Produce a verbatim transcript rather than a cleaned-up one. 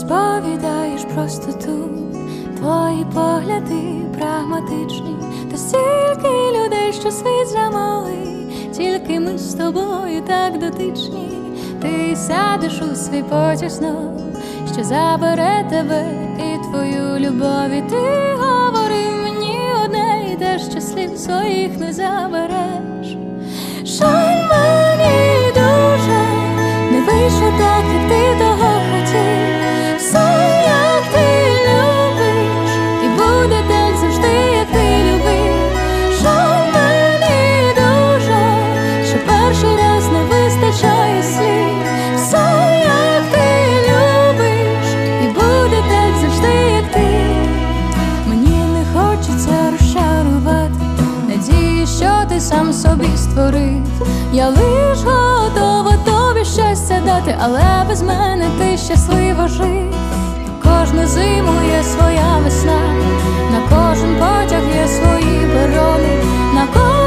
розповідаєш просто тут. Твої погляди прагматичні, та стільки людей, що світ замалий, тільки ми з тобою так дотичні. Ти сядеш у свій потяг знов, що забере тебе і твою любов. І ти говорив мені одне і те, що слів своїх не забереш. Жаль, мені дуже не вийшло так, як ти того хотів. Все, як ти любиш, і буде так завжди, як ти любив. Жаль, мені дуже, що перший раз не вистачає слів. Все, як ти любиш, і буде так завжди, як ти. Мені не хочеться розчарувати надії, що ти сам собі створив. Я лиш готова тобі щастя дати, але без мене ти щасливо жив. Кожну зиму є своя весна, на кожен потяг є свої перони, на кожен